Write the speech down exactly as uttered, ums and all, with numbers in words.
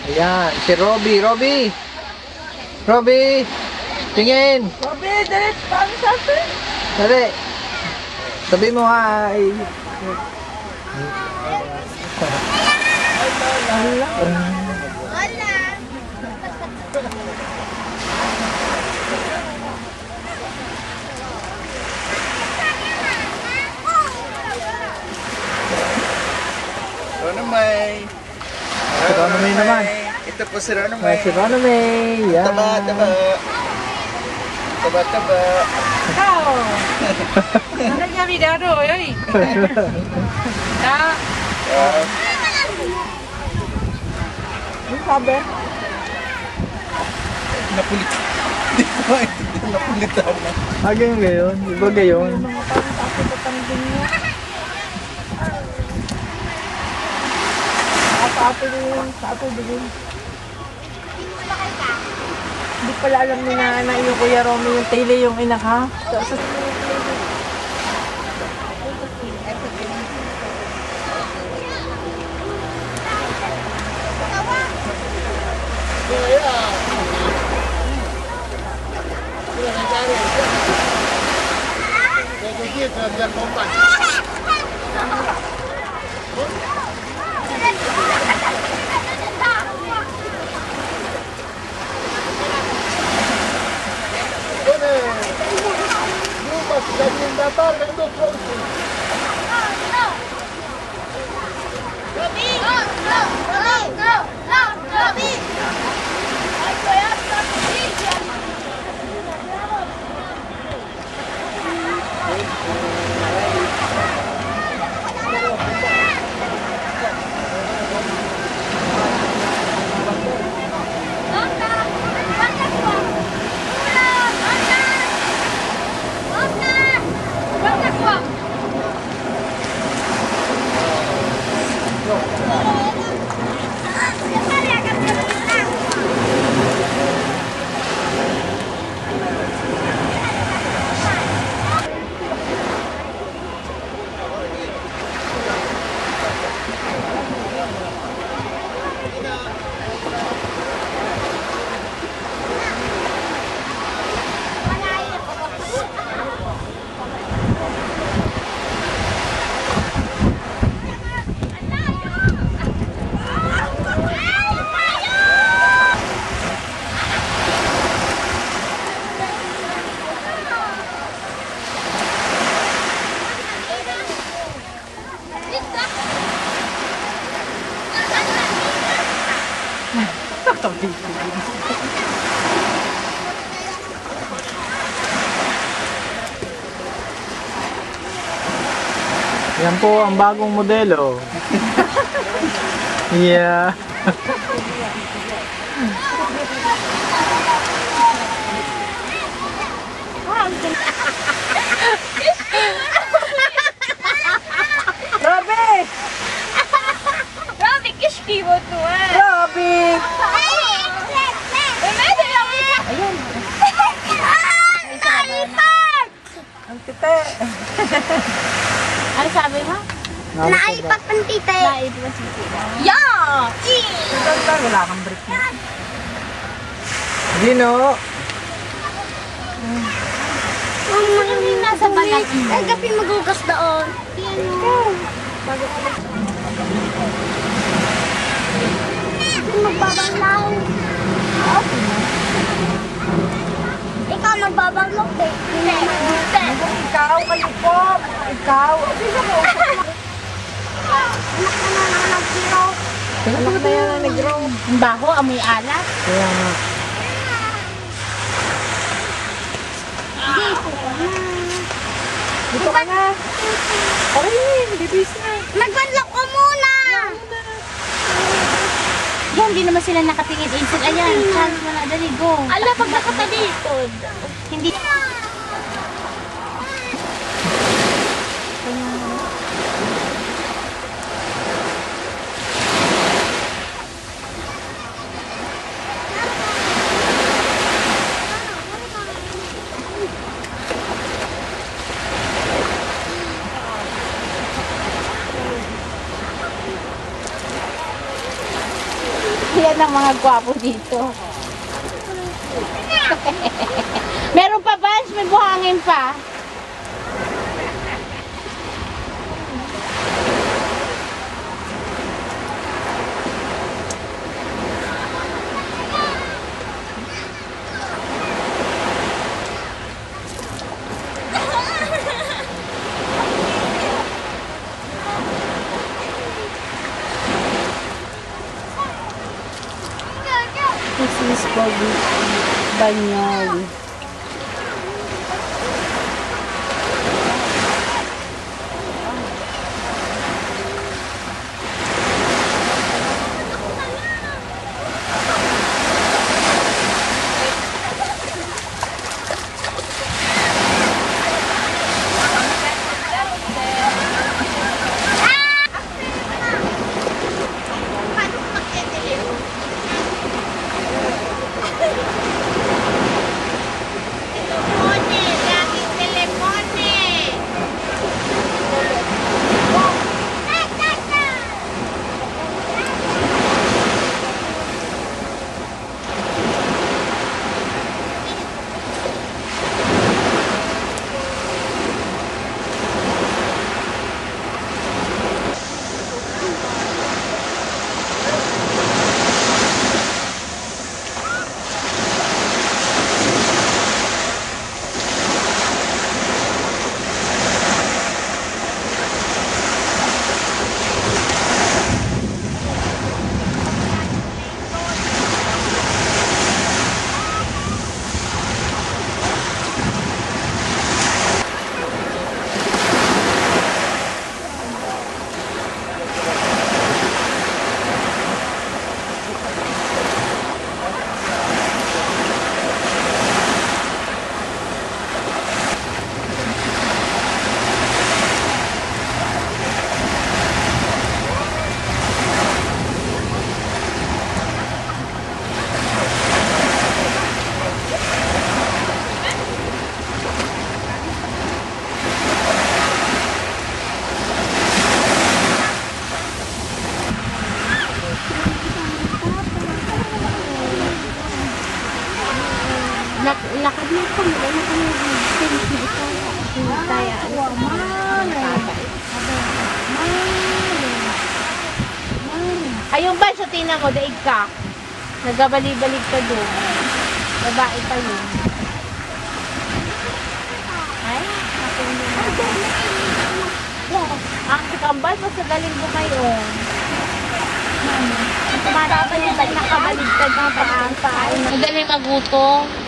Ayan, si Robby. Robby! Robby! Tingin! Robby, dali! Paano sa atin? Dali! Sabi mo hi! Wala. Ronamay. Si Ronamay naman. Ito po si Ronamay. Ay, si Ronamay. Yan. Taba, taba. Taba, taba. Ikaw! Ano niya midaro, yoy? Na? Uh, Ano sabi? napulit. Hindi ko maintindihan. Napulitan na. Ah, ganyan gayon. Iba gayon. Mga parang tapos niya. Sa-ato din, sa-ato din. Hindi pala alam ni na, na yung Kuya Romy yung tele yung inak ha. So, so, Yan po ang bagong modelo. Yeah. Robby! Robby, kishki mo to eh. Robby! Ayun. Ang tite. Ano sabi mo? Naipat ang tite. Naipat ang tite. Yeah! Ganda, wala kang break na. Gino. Ano yung nasa balat mo? Ay, gabi magugas doon. Yan o. Magbabanglaw. Ikaw magbabanglaw, eh. Ikaw, kalipop. Ikaw. Anak na na na nag-zero. Anak na yan ang nag-grow. Ang baho, amoy alat. Kaya nga. Dito ka na. Okay, bibis na. Magbanlak ko muna. Yan, hindi naman sila nakatingin. Insel, ayan. Chance mo na, dali, go. Ala, pag nakatalikod. Hindi. Yan ang mga gwapo dito. Meron pa ba? May buhangin pa. This is Bobby Banyol. Lak lakad na ito. Wala na kami. Finish na ito. Kaya, ayun ba sa tina ko, daig ka. Nagabali-balik ka doon. Babae pa yun. Ay, ang kambal mo sa galing mo ngayon. Tumatapan yung nakabaligtad ng paan-paan. Magaling maguto.